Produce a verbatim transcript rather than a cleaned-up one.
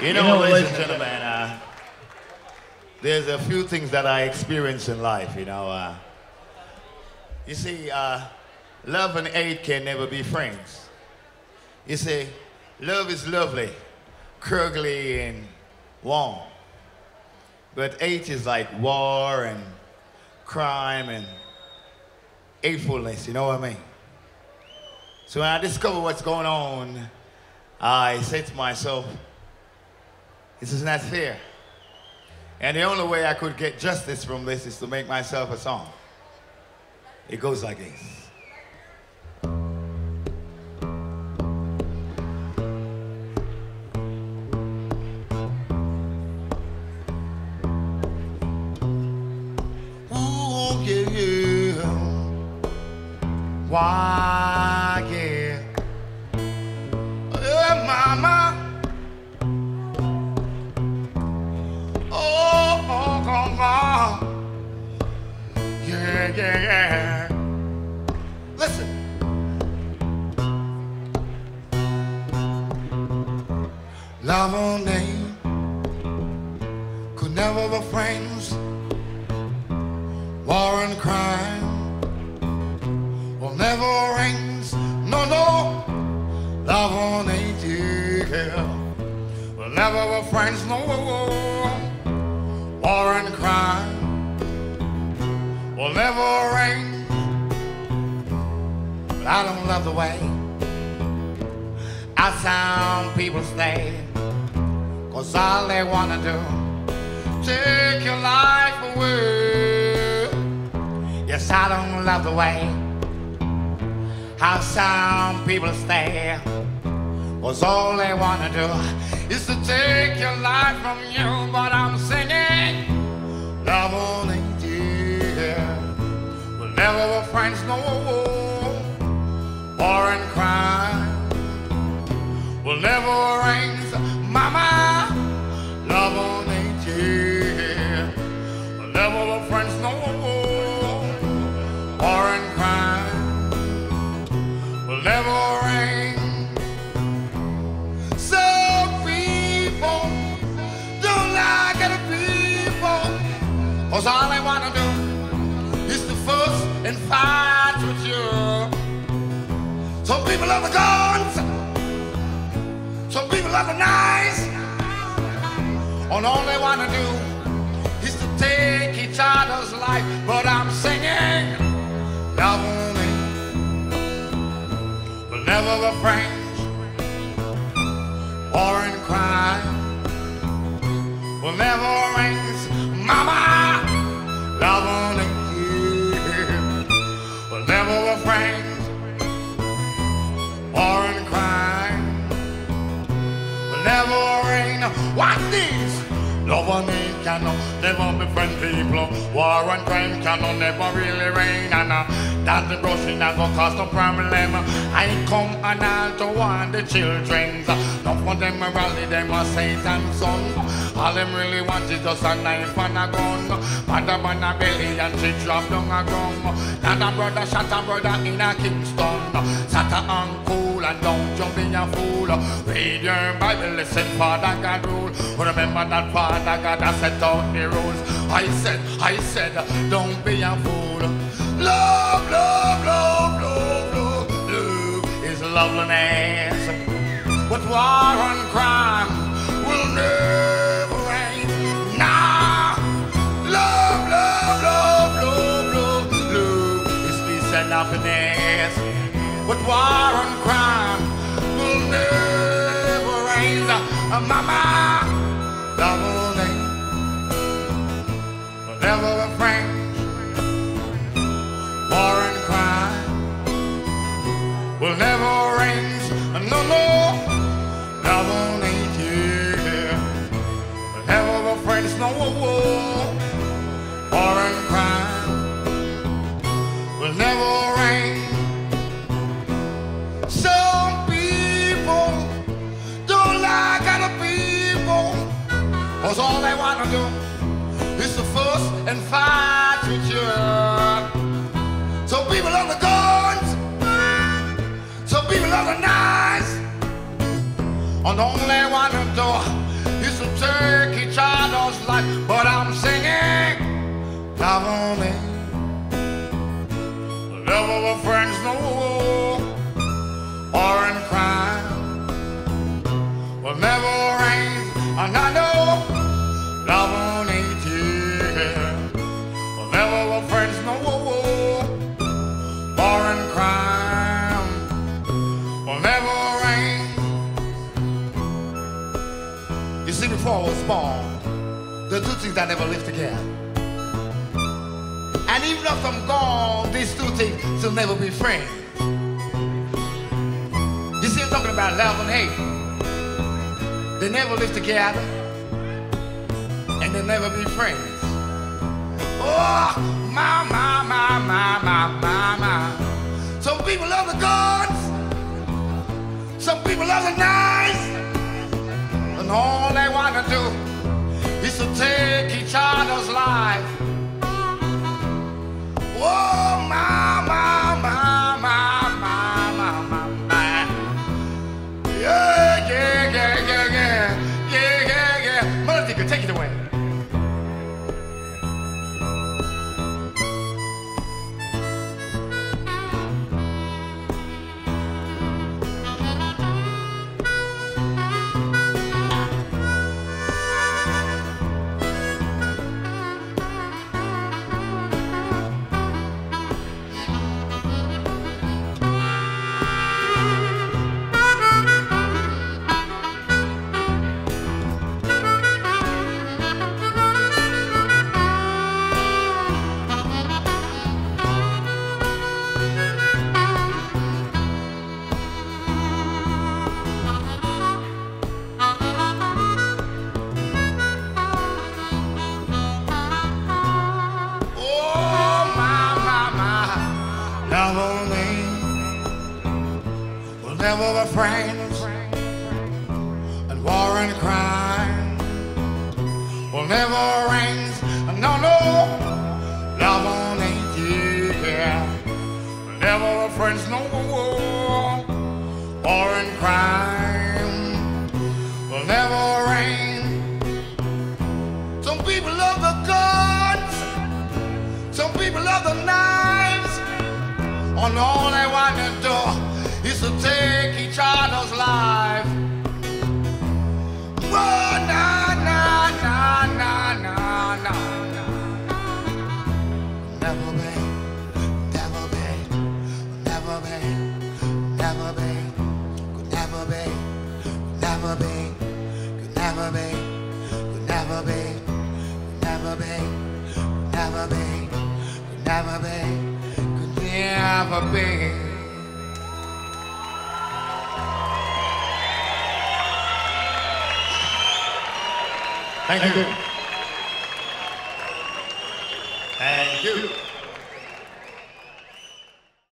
You know, ladies and gentlemen, uh, there's a few things that I experience in life, you know. Uh, you see, uh, love and hate can never be friends. You see, love is lovely, curly and warm. But hate is like war and crime and hatefulness, you know what I mean? So when I discover what's going on, I say to myself, this is not fair. And the only way I could get justice from this is to make myself a song. It goes like this. Ooh, yeah, yeah. Why, yeah. Oh, mama. Yeah, yeah, yeah. Listen. Love and hate could never be friends. War and crime will never ends. No, no. Love and hate, yeah, will never be friends. No. War and crime will never reign. But I don't love the way how some people stay, 'cause all they wanna do, take your life away. Yes, I don't love the way how some people stay, 'cause all they wanna do is to take your life from you. But I'm singing, love only, yeah, we'll never be friends, no. War and crime will never reign, mama. Love only, yeah, we'll never be friends, no. War and crime will never reign. Cause all they wanna do is to fuss and fight with you. Some people love the guns, some people love the knives, and all they wanna do is to take each other's life. But I'm singing, love me, we'll never be friends. War and crime will never end. Mama, love only, yeah, we'll never be friends. War and crime will never reign. What's this? Love and hate can never be friend, people. War and crime can never really reign. And uh, that's the brushing that go cause no problem. I come and all to warn the children. Not for them rally, them a Satan's son. All them really want is just a knife and a gun. Mother man a belly and she drop down a gun. Now a brother shot a brother in a Kingston. Sat a uncool and don't jump in a fool. Read your Bible, listen, Father God rule. Remember that Father God has set out the rules. I said, I said, don't be a fool. Love, love, love, love, love, love is loveliness. But war and crime will never end. Nah, love, love, love, love, love, love is peace and happiness. But war and crime will never end. Uh, mama, love will never be friends. War and crime will never end. No, no. Love and hate, yeah, we'll never be friends, no. War and crime will never reign. Some people don't like other people, 'cause all they wanna do is to fuss and fight with you. Some people love the guns, some people love the knives, and all they want to do take each other's life. But I'm singing love only. Love our friends no or in crime will never rain. And I know love only tear will never our friends no or in crime will never rain. You see, before I was born, there are two things that never live together. And even if I'm gone, these two things will never be friends. You see, I'm talking about love and hate. They never live together, and they never be friends. Oh, my, my, my, my, my, my, my. Some people love the guns, some people love the knives, and all they want to do is to take each other's life. Oh, my, my, my, my, my, my, my, my. Yeah, yeah, yeah, yeah, yeah, yeah, yeah, yeah. Melody, take it away. Love only will never be friends, and war and crime will never reign. No, no, love only, yeah, will never be friends, no more. War and crime will never reign. Some people love the guns, some people love the knives. And all they want to do is to take each other's life. Oh, na, na, na, na, na, na, na. Never be, never be, never be, never be, could never be, never be, could never be, could never be, could never be, could never be, could never be. Never be. Thank you. Thank you.